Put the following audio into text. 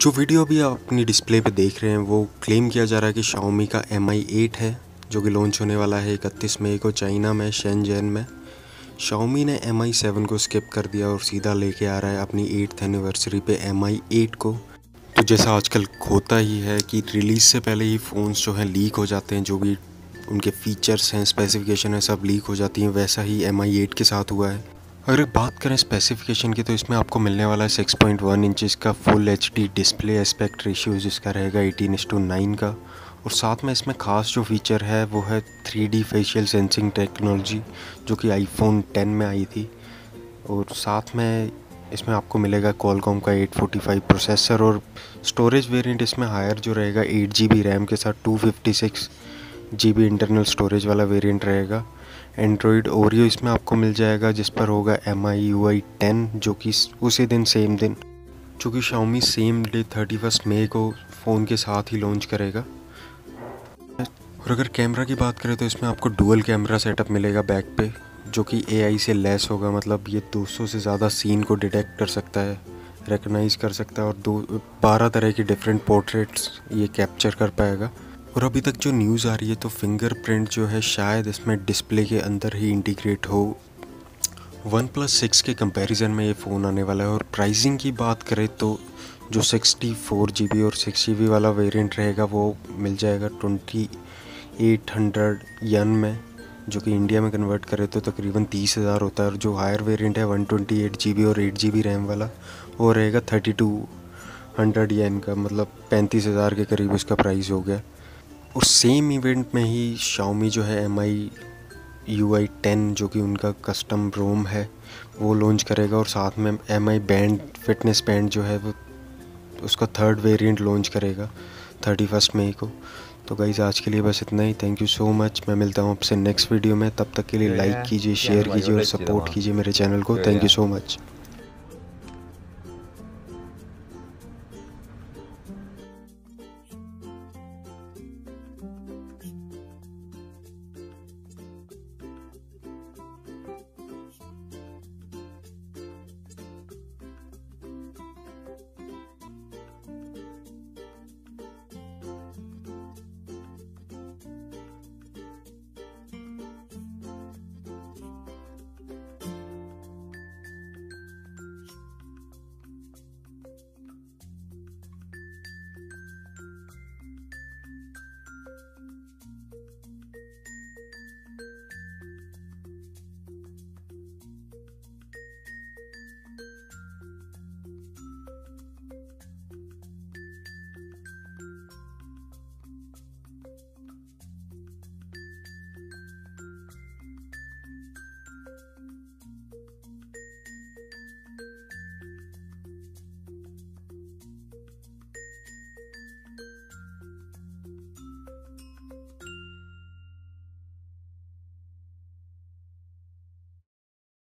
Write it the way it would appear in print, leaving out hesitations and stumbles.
जो वीडियो अभी आप अपनी डिस्प्ले पे देख रहे हैं वो क्लेम किया जा रहा है कि Xiaomi का Mi 8 है जो कि लॉन्च होने वाला है 31 मई को चाइना में शेनज़ेन में। Xiaomi ने Mi 7 को स्किप कर दिया और सीधा लेके आ रहा है अपनी 8th एनिवर्सरी पे Mi 8 को। तो जैसा आजकल होता ही है कि रिलीज़ से पहले ही फ़ोन्स जो हैं लीक हो जाते हैं, जो भी उनके फीचर्स हैं, स्पेसिफिकेशन है, सब लीक हो जाती हैं। वैसा ही Mi 8 के साथ हुआ है। अगर बात करें स्पेसिफिकेशन की तो इसमें आपको मिलने वाला है 6.1 इंचज़ का full HD display, aspect ratio जिसका रहेगा 18:9 का। और साथ में इसमें ख़ास जो फीचर है वो है 3D फेशियल सेंसिंग टेक्नोलॉजी जो कि iPhone 10 में आई थी। और साथ में इसमें आपको मिलेगा Qualcomm का 845 प्रोसेसर और स्टोरेज वेरिएंट इसमें हायर जो रहेगा 8GB रैम के साथ 256GB इंटरनल स्टोरेज वाला वेरिएंट रहेगा। एंड्रॉयड ओरियो इसमें आपको मिल जाएगा जिस पर होगा MIUI 10 जो कि उसी दिन सेम दिन जो कि Xiaomi सेम डे 31 मई को फ़ोन के साथ ही लॉन्च करेगा। और अगर कैमरा की बात करें तो इसमें आपको डुअल कैमरा सेटअप मिलेगा बैक पे जो कि AI से लेस होगा, मतलब ये 200 से ज़्यादा सीन को डिटेक्ट कर सकता है, रिकग्नाइज़ कर सकता है और 12 तरह की डिफरेंट पोर्ट्रेट्स ये कैप्चर कर पाएगा। और अभी तक जो न्यूज़ आ रही है तो फिंगरप्रिंट जो है शायद इसमें डिस्प्ले के अंदर ही इंटीग्रेट हो। OnePlus 6 के कंपैरिजन में ये फ़ोन आने वाला है। और प्राइसिंग की बात करें तो जो 64GB और 6GB वाला वेरिएंट रहेगा वो मिल जाएगा 2800 यन में, जो कि इंडिया में कन्वर्ट करें तो तकरीबन 30,000 होता है। और जो हायर वेरिएंट है 128GB और 8GB रैम वाला वो रहेगा 3200 येन का, मतलब 35,000 के करीब उसका प्राइस हो गया। और सेम इवेंट में ही Xiaomi जो है MIUI 10 जो कि उनका कस्टम रोम है वो लॉन्च करेगा। और साथ में Mi बैंड, फिटनेस बैंड जो है वो उसका 3rd वेरिएंट लॉन्च करेगा 31 मई को। तो गाइज़ आज के लिए बस इतना ही। Thank you so much. मैं मिलता हूँ आपसे नेक्स्ट वीडियो में। तब तक के लिए लाइक कीजिए, शेयर कीजिए और सपोर्ट कीजिए मेरे चैनल को। Thank you so much.